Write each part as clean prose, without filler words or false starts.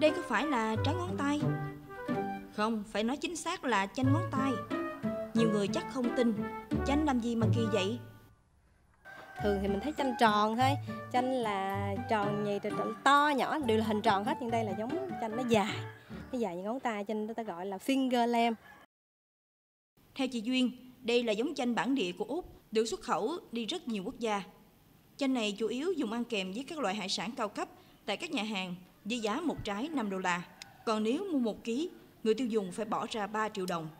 Đây có phải là trái ngón tay? Không, phải nói chính xác là chanh ngón tay. Nhiều người chắc không tin. Chanh làm gì mà kỳ vậy? Thường thì mình thấy chanh tròn thôi. Chanh là tròn nhì, to nhỏ đều là hình tròn hết. Nhưng đây là giống chanh nó dài như ngón tay, chanh người ta gọi là finger lamb. Theo chị Duyên, đây là giống chanh bản địa của Úc, được xuất khẩu đi rất nhiều quốc gia. Chanh này chủ yếu dùng ăn kèm với các loại hải sản cao cấp tại các nhà hàng với giá một trái $5. Còn nếu mua 1 ký, người tiêu dùng phải bỏ ra 3 triệu đồng.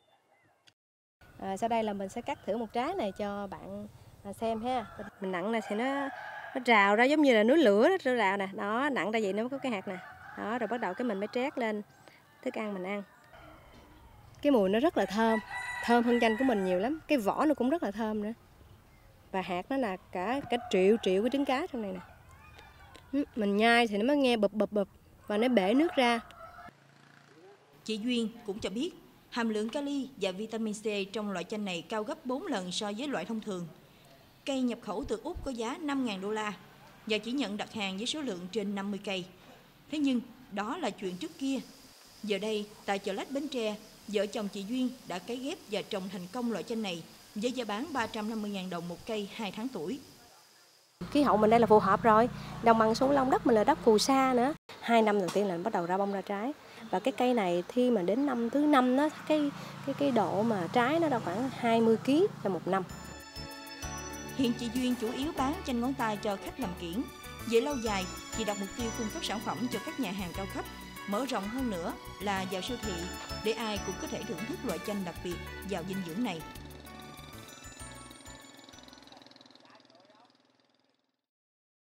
Sau đây là mình sẽ cắt thử một trái này cho bạn xem ha. Mình nặng này thì nó rào ra giống như là núi lửa đó, rào nè. Đó, nặng ra vậy nó mới có cái hạt nè. Đó, rồi bắt đầu cái mình mới trét lên thức ăn mình ăn. Cái mùi nó rất là thơm hơn chanh của mình nhiều lắm. Cái vỏ nó cũng rất là thơm nữa. Và hạt nó là cả triệu cái trứng cá trong này nè. Mình nhai thì nó mới nghe bụp và nó bể nước ra. Chị Duyên cũng cho biết hàm lượng kali và vitamin C trong loại chanh này cao gấp 4 lần so với loại thông thường. Cây nhập khẩu từ Úc có giá $5.000 và chỉ nhận đặt hàng với số lượng trên 50 cây. Thế nhưng đó là chuyện trước kia. Giờ đây, tại chợ Lách Bến Tre, vợ chồng chị Duyên đã cấy ghép và trồng thành công loại chanh này với giá bán 350.000 đồng một cây 2 tháng tuổi. Khí hậu mình đây là phù hợp rồi. Đồng bằng sông Cửu Long, đất mình là đất phù sa nữa. 2 năm đầu tiên là bắt đầu ra bông ra trái. Và cái cây này khi mà đến năm thứ 5 đó, cái độ mà trái nó đã khoảng 20 kg cho một năm. Hiện chị Duyên chủ yếu bán chanh ngón tay cho khách làm kiểng. Về lâu dài, chị đặt mục tiêu cung cấp sản phẩm cho các nhà hàng cao cấp, mở rộng hơn nữa là vào siêu thị để ai cũng có thể thưởng thức loại chanh đặc biệt giàu dinh dưỡng này.